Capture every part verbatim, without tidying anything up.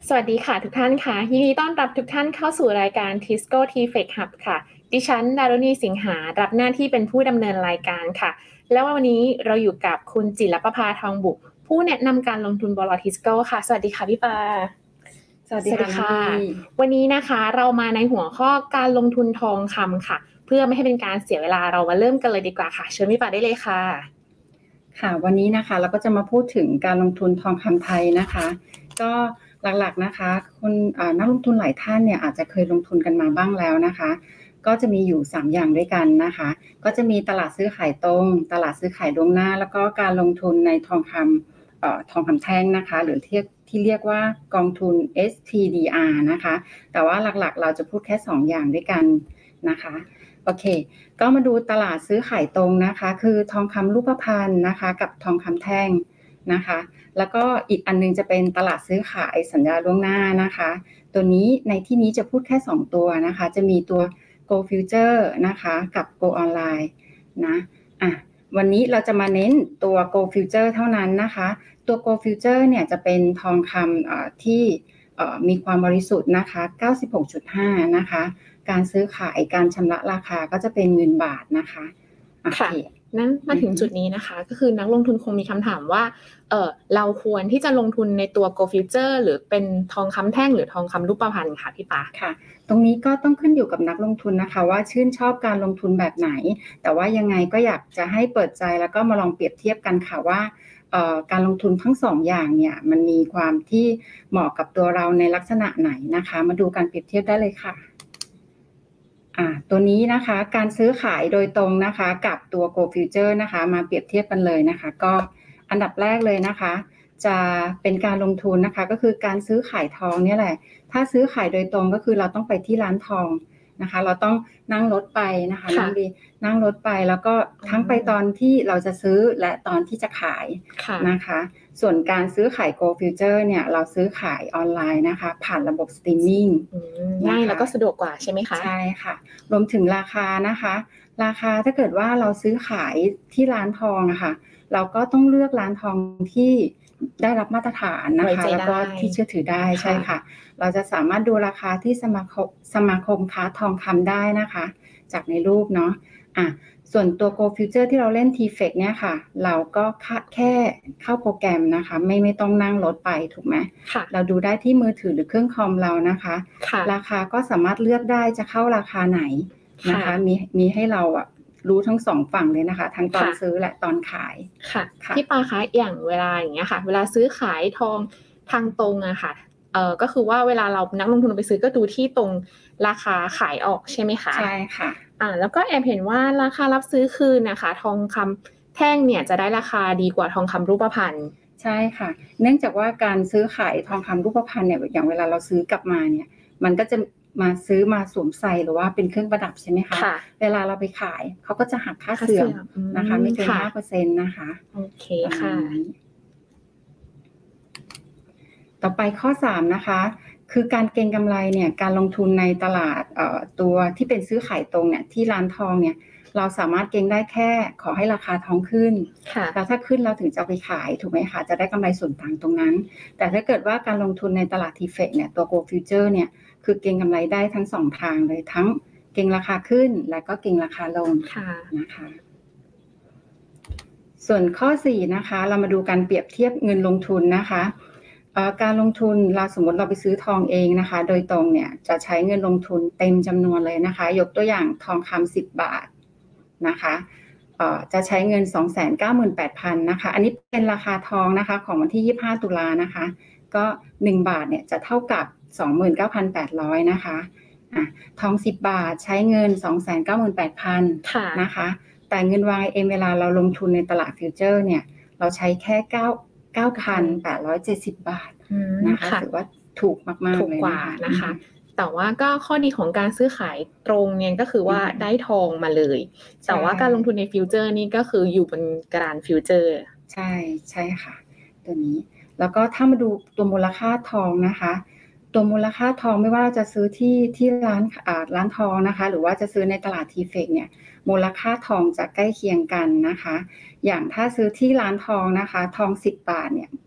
สวัสดีค่ะทุกท่านค่ะยินดีต้อนรับทุกท่านเข้าสู่รายการ Tisco T-Fake Hub ค่ะดิฉันดารุณีสิงหารับหน้าที่เป็นผู้ดำเนินรายการค่ะแล้ววันนี้เราอยู่กับคุณจิรประภาทองบุกผู้แนะนำการลงทุนบล Tisco ค่ะสวัสดีค่ะพี่ปาสวัสดีค่ะวันนี้นะคะเรามาในหัวข้อการลงทุนทองคำค่ะเพื่อไม่ให้เป็นการเสียเวลาเรามาเริ่มกันเลยดีกว่าค่ะเชิญพี่ปาได้เลยค่ะค่ะวันนี้นะคะเราก็จะมาพูดถึงการลงทุนทองคำไทยนะคะก็หลักๆนะคะคนนักลงทุนหลายท่านเนี่ยอาจจะเคยลงทุนกันมาบ้างแล้วนะคะก็จะมีอยู่สามอย่างด้วยกันนะคะก็จะมีตลาดซื้อขายตรงตลาดซื้อขายล่วงหน้าแล้วก็การลงทุนในทองคำเอ่อทองคำแท่งนะคะหรือที่ที่เรียกว่ากองทุน เอส ที ดี อาร์ นะคะแต่ว่าหลักๆเราจะพูดแค่สองอย่างด้วยกันนะคะโอเคก็มาดูตลาดซื้อขายตรงนะคะคือทองคำรูปพรรณนะคะกับทองคำแท่งนะคะแล้วก็อีกอันนึงจะเป็นตลาดซื้อขายสัญญาล่วงหน้านะคะตัวนี้ในที่นี้จะพูดแค่สองตัวนะคะจะมีตัว Go Future นะคะกับ Go Online นะอ่ะวันนี้เราจะมาเน้นตัว Go Future เท่านั้นนะคะตัว Go Future เนี่ยจะเป็นทองคำเอ่อที่เอ่อมีความบริสุทธิ์นะคะ เก้าสิบหกจุดห้า นะคะการซื้อขายการชำระราคาก็จะเป็นเงินบาทนะคะค่ะนั้นมาถึงจุดนี้นะคะก็คือนักลงทุนคงมีคำถามว่าเออเราควรที่จะลงทุนในตัว Go Future หรือเป็นทองคำแท่งหรือทองคำรูปพรรณค่ะพี่ปาค่ะตรงนี้ก็ต้องขึ้นอยู่กับนักลงทุนนะคะว่าชื่นชอบการลงทุนแบบไหนแต่ว่ายังไงก็อยากจะให้เปิดใจแล้วก็มาลองเปรียบเทียบกันค่ะว่าการลงทุนทั้งสองอย่างเนี่ยมันมีความที่เหมาะกับตัวเราในลักษณะไหนนะคะมาดูการเปรียบเทียบได้เลยค่ะอ่าตัวนี้นะคะการซื้อขายโดยตรงนะคะกับตัว Go Future นะคะมาเปรียบเทียบกันเลยนะคะก็อันดับแรกเลยนะคะจะเป็นการลงทุนนะคะก็คือการซื้อขายทองเนี่ยแหละถ้าซื้อขายโดยตรงก็คือเราต้องไปที่ร้านทองนะคะเราต้องนั่งรถไปนะคะนั่งดีนั่งรถไปแล้วก็ทั้งไปตอนที่เราจะซื้อและตอนที่จะขายนะคะส่วนการซื้อขาย Go Future เนี่ยเราซื้อขายออนไลน์นะคะผ่านระบบสตรีมมิ่งง่ายแล้วก็สะดวกกว่าใช่ไหมคะใช่ค่ะรวมถึงราคานะคะราคาถ้าเกิดว่าเราซื้อขายที่ร้านทองอะค่ะเราก็ต้องเลือกร้านทองที่ได้รับมาตรฐานนะคะแล้วก็ที่เชื่อถือได้ใช่ค่ะเราจะสามารถดูราคาที่สมาคมสมาคมค้าทองคำได้นะคะจากในรูปเนาะอ่ะส่วนตัว Go Future ที่เราเล่น T-Fake เนี่ยค่ะเราก็แค่เข้าโปรแกรมนะคะไม่ไม่ต้องนั่งรถไปถูกไหมเราดูได้ที่มือถือหรือเครื่องคอมเรานะคะราคาก็สามารถเลือกได้จะเข้าราคาไหนนะคะมีมีให้เราอ่ะรู้ทั้งสองฝั่งเลยนะคะทั้งตอนซื้อและตอนขายค่ะพี่ปาคะอย่างเวลาอย่างเงี้ยค่ะเวลาซื้อขายทองทางตรงอะค่ะเอ่อก็คือว่าเวลาเรานักลงทุนไปซื้อก็ดูที่ตรงราคาขายออกใช่ไหมคะใช่ค่ะอ่าแล้วก็แอบเห็นว่าราคารับซื้อคืนนะคะทองคำแท่งเนี่ยจะได้ราคาดีกว่าทองคำรูปพรรณใช่ค่ะเนื่องจากว่าการซื้อขายทองคำรูปพรรณเนี่ยอย่างเวลาเราซื้อกลับมาเนี่ยมันก็จะมาซื้อมาสวมใส่หรือว่าเป็นเครื่องประดับใช่ไหมคะเวลาเราไปขายเขาก็จะหักค่าเสื่อมนะคะไม่เกิน ห้าเปอร์เซ็นต์ นะคะโอเคค่ะต่อไปข้อสามนะคะคือการเก็งกำไรเนี่ยการลงทุนในตลาดเอ่อตัวที่เป็นซื้อขายตรงเนี่ยที่ร้านทองเนี่ยเราสามารถเก็งได้แค่ขอให้ราคาทองขึ้นแล้วถ้าขึ้นเราถึงจะเอาไปขายถูกไหมคะจะได้กำไรส่วนต่างตรงนั้นแต่ถ้าเกิดว่าการลงทุนในตลาด T-Fake เนี่ยตัว Go Future เนี่ยคือเก็งกำไรได้ทั้งสองทางเลยทั้งเก็งราคาขึ้นและก็เก็งราคาลงนะคะส่วนข้อสี่นะคะเรามาดูการเปรียบเทียบเงินลงทุนนะคะการลงทุนเราสมมติเราไปซื้อทองเองนะคะโดยตรงเนี่ยจะใช้เงินลงทุนเต็มจำนวนเลยนะคะยกตัวอย่างทองคำสิบบาทนะคะจะใช้เงิน สองแสนเก้าหมื่นแปดพัน นะคะอันนี้เป็นราคาทองนะคะของวันที่ยี่สิบห้าตุลานะคะก็หนึ่งบาทเนี่ยจะเท่ากับ สองหมื่นเก้าพันแปดร้อย นะคะอ่ะทองสิบบาทใช้เงิน สองแสนเก้าหมื่นแปดพัน นะคะแต่เงิน วาย เอ็ม เวลาเราลงทุนในตลาดฟิวเจอร์เนี่ยเราใช้แค่เก้า เก้าพันแปดร้อยเจ็ดสิบบาทนะคะถือว่าถูกมากๆเลยนะคะแต่ว่าก็ข้อดีของการซื้อขายตรงเนี่ยก็คือว่าได้ทองมาเลยแต่ว่าการลงทุนในฟิวเจอร์นี่ก็คืออยู่บนกระดานฟิวเจอร์ใช่ใช่ค่ะตัวนี้แล้วก็ถ้ามาดูตัวมูลค่าทองนะคะตัวมูลค่าทองไม่ว่าเราจะซื้อที่ที่ร้านอ่าร้านทองนะคะหรือว่าจะซื้อในตลาด T-Fake เนี่ยมูลค่าทองจะใกล้เคียงกันนะคะอย่างถ้าซื้อที่ร้านทองนะคะทองสิบบาทเนี่ย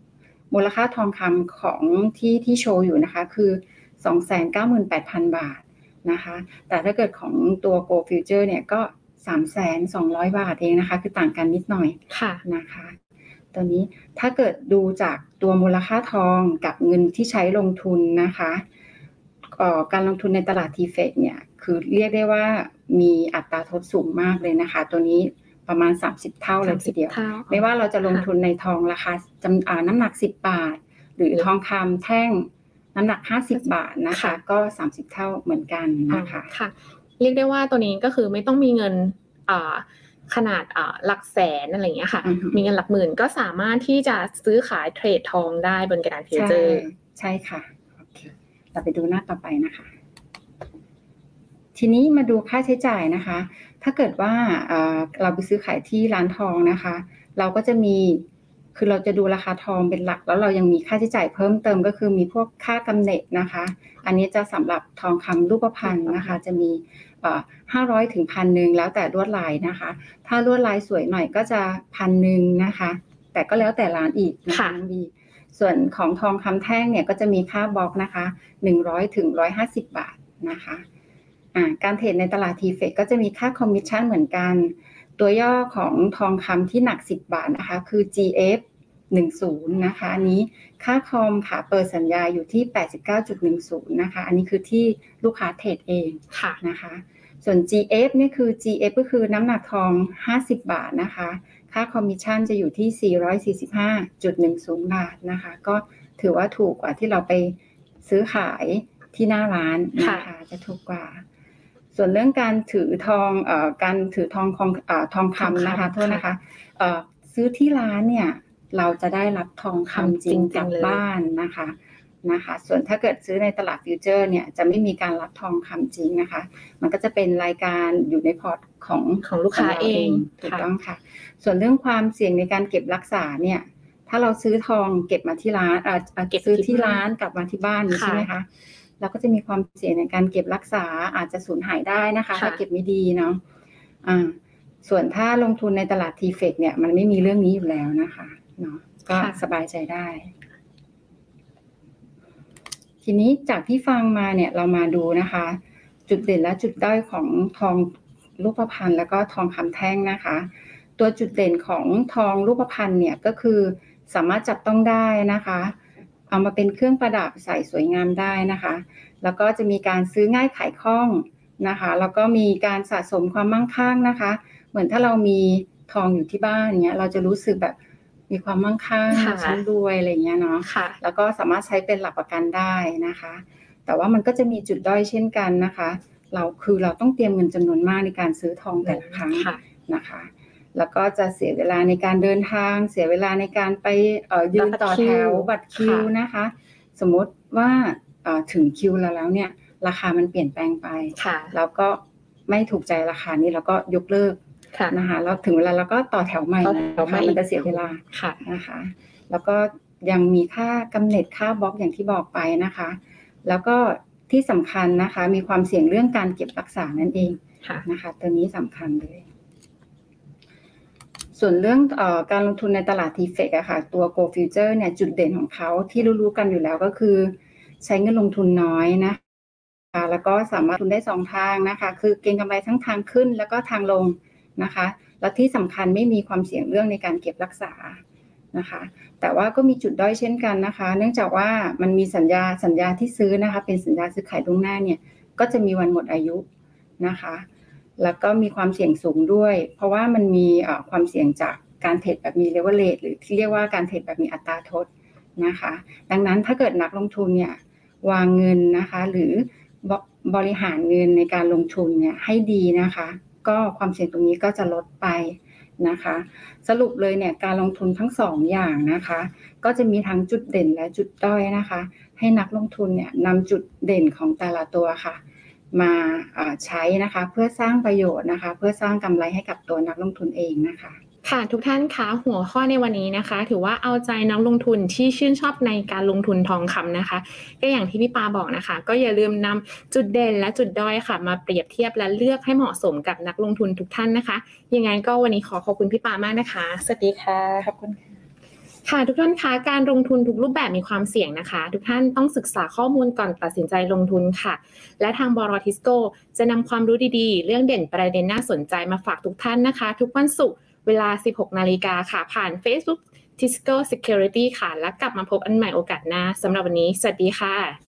มูลค่าทองคำของที่ที่โชว์อยู่นะคะคือ สองแสนเก้าหมื่นแปดพัน บาทนะคะแต่ถ้าเกิดของตัว Gold Future เนี่ยก็ สามแสนสองร้อย บาทเองนะคะคือต่างกันนิดหน่อยนะคะตอนนี้ถ้าเกิดดูจากตัวมูลค่าทองกับเงินที่ใช้ลงทุนนะคะการลงทุนในตลาด ที เฟ อี ซี เนี่ยคือเรียกได้ว่ามีอัตราทดสูงมากเลยนะคะตัวนี้ประมาณสามสิบเท่าเลยทีเดียวไม่ว่าเราจะลงทุนในทองราคาจำน้ำหนักสิบบาทหรือทองคำแท่งน้ำหนักห้าสิบบาทนะคะก็สามสิบเท่าเหมือนกันนะคะค่ะเรียกได้ว่าตัวนี้ก็คือไม่ต้องมีเงินขนาดหลักแสนอะไรอย่างเงี้ยค่ะมีเงินหลักหมื่นก็สามารถที่จะซื้อขายเทรดทองได้บนกระดานฟิวเจอร์ใช่ค่ะโอเคเราไปดูหน้าต่อไปนะคะทีนี้มาดูค่าใช้จ่ายนะคะถ้าเกิดว่าเราไปซื้อขายที่ร้านทองนะคะเราก็จะมีคือเราจะดูราคาทองเป็นหลักแล้วเรายังมีค่าใช้จ่ายเพิ่มเติมก็คือมีพวกค่ากำเนิดนะคะอันนี้จะสำหรับทองคำรูปพรรณนะคะจะมีห้าร้อยถึงพันหนึ่งแล้วแต่ลวดลายนะคะถ้าลวดลายสวยหน่อยก็จะพันหนึ่งนะคะแต่ก็แล้วแต่ร้านอีกนะคะน้องบีส่วนของทองคำแท่งเนี่ยก็จะมีค่าบล็อกนะคะหนึ่งร้อยถึงหนึ่งร้อยห้าสิบบาทนะคะการเทรดในตลาด ที เฟ อี ซี ก็จะมีค่าคอมมิชชั่นเหมือนกันตัวย่อของทองคำที่หนักสิบบาทนะคะคือ จี เอฟ หนึ่งสิบนะคะอันนี้ค่าคอมค่ะเปิดสัญญาอยู่ที่ แปดสิบเก้าจุดหนึ่งศูนย์นะคะอันนี้คือที่ลูกค้าเทรดเองนะคะส่วน จี เอฟ เนี่ยคือ จี เอฟ ก็คือน้ำหนักทองห้าสิบบาทนะคะค่าคอมมิชชั่นจะอยู่ที่ สี่ร้อยสี่สิบห้าจุดหนึ่งศูนย์ บาทนะคะก็ถือว่าถูกกว่าที่เราไปซื้อขายที่หน้าร้านนะคะจะถูกกว่าส่วนเรื่องการถือทองเอ่อการถือทองของเอ่อทองคำนะคะโทษนะคะเอ่อซื้อที่ร้านเนี่ยเราจะได้รับทองคำจริงกลับบ้านนะคะนะคะส่วนถ้าเกิดซื้อในตลาดฟิวเจอร์เนี่ยจะไม่มีการรับทองคำจริงนะคะมันก็จะเป็นรายการอยู่ในพอร์ตของของลูกค้าเองถูกต้องค่ะส่วนเรื่องความเสี่ยงในการเก็บรักษาเนี่ยถ้าเราซื้อทองเก็บมาที่ร้านเอ่อเก็บซื้อที่ร้านกลับมาที่บ้านใช่ไหมคะเราก็จะมีความเสี่ยงในการเก็บรักษาอาจจะสูญหายได้นะคะถ้าเก็บไม่ดีเนาะอ่าส่วนถ้าลงทุนในตลาด ที เฟ อี ซี เนี่ยมันไม่มีเรื่องนี้อยู่แล้วนะคะเนาะก็สบายใจได้ทีนี้จากที่ฟังมาเนี่ยเรามาดูนะคะจุดเด่นและจุดด้อยของทองรูปพรรณแล้วก็ทองคำแท่งนะคะตัวจุดเด่นของทองรูปพรรณเนี่ยก็คือสามารถจับต้องได้นะคะเอามาเป็นเครื่องประดับใส่สวยงามได้นะคะแล้วก็จะมีการซื้อง่ายขายคล่องนะคะแล้วก็มีการสะสมความมั่งคั่งนะคะเหมือนถ้าเรามีทองอยู่ที่บ้านเนี้ยเราจะรู้สึกแบบมีความมั่งคั่งชั้นรวยอะไรเงี้ยเนาะแล้วก็สามารถใช้เป็นหลักประกันได้นะคะแต่ว่ามันก็จะมีจุดด้อยเช่นกันนะคะเราคือเราต้องเตรียมเงินจำนวนมากในการซื้อทองแต่ละครั้งนะคะแล้วก็จะเสียเวลาในการเดินทางเสียเวลาในการไปเอ่อยืนต่อแถวบัตรคิวนะคะสมมติว่าเอ่อถึงคิวแล้วแล้วเนี่ยราคามันเปลี่ยนแปลงไปแล้วก็ไม่ถูกใจราคานี้แล้วก็ยกเลิกนะคะแล้วถึงเวลาเราก็ต่อแถวใหม่นะคะมันจะเสียเวลานะคะแล้วก็ยังมีค่ากำเนิดค่าบล็อกอย่างที่บอกไปนะคะแล้วก็ที่สำคัญนะคะมีความเสี่ยงเรื่องการเก็บรักษานั่นเองนะคะตัวนี้สำคัญเลยส่วนเรื่องเอ่อการลงทุนในตลาด ที เฟ อี ซี อะค่ะตัว Gold Future เนี่ยจุดเด่นของเขาที่รู้ๆกันอยู่แล้วก็คือใช้เงินลงทุนน้อยนะคะแล้วก็สามารถลงทุนได้สองทางนะคะคือเก็งกำไรทั้งทางขึ้นแล้วก็ทางลงนะคะและที่สำคัญไม่มีความเสี่ยงเรื่องในการเก็บรักษานะคะแต่ว่าก็มีจุดด้อยเช่นกันนะคะเนื่องจากว่ามันมีสัญญาสัญญาที่ซื้อนะคะเป็นสัญญาซื้อขายล่วงหน้าเนี่ยก็จะมีวันหมดอายุนะคะแล้วก็มีความเสี่ยงสูงด้วยเพราะว่ามันมีความเสี่ยงจากการเทรดแบบมี leverage หรือที่เรียกว่าการเทรดแบบมีอัตราทดนะคะดังนั้นถ้าเกิดนักลงทุนเนี่ยวางเงินนะคะหรือบริหารเงินในการลงทุนเนี่ยให้ดีนะคะก็ความเสี่ยงตรงนี้ก็จะลดไปนะคะสรุปเลยเนี่ยการลงทุนทั้งสองอย่างนะคะก็จะมีทั้งจุดเด่นและจุดด้อยนะคะให้นักลงทุนเนี่ยนำจุดเด่นของแต่ละตัวค่ะมาใช้นะคะเพื่อสร้างประโยชน์นะคะเพื่อสร้างกำไรให้กับตัวนักลงทุนเองนะคะค่ะทุกท่านคะหัวข้อในวันนี้นะคะถือว่าเอาใจนักลงทุนที่ชื่นชอบในการลงทุนทองคำนะคะก็อย่างที่พี่ปาบอกนะคะก็อย่าลืมนำจุดเด่นและจุดด้อยค่ะมาเปรียบเทียบและเลือกให้เหมาะสมกับนักลงทุนทุกท่านนะคะยังไงก็วันนี้ขอขอบคุณพี่ปามากนะคะสวัสดีค่ะขอบคุณค่ะทุกท่านคะการลงทุนทุกรูปแบบมีความเสี่ยงนะคะทุกท่านต้องศึกษาข้อมูลก่อนตัดสินใจลงทุนค่ะและทางบร.ทิสโก้จะนำความรู้ดีๆเรื่องเด่นประเด็นน่าสนใจมาฝากทุกท่านนะคะทุกวันศุกร์เวลา สิบหกนาฬิกาค่ะผ่าน Facebook Tisco Security ค่ะแล้วกลับมาพบกันใหม่โอกาสหน้าสำหรับวันนี้สวัสดีค่ะ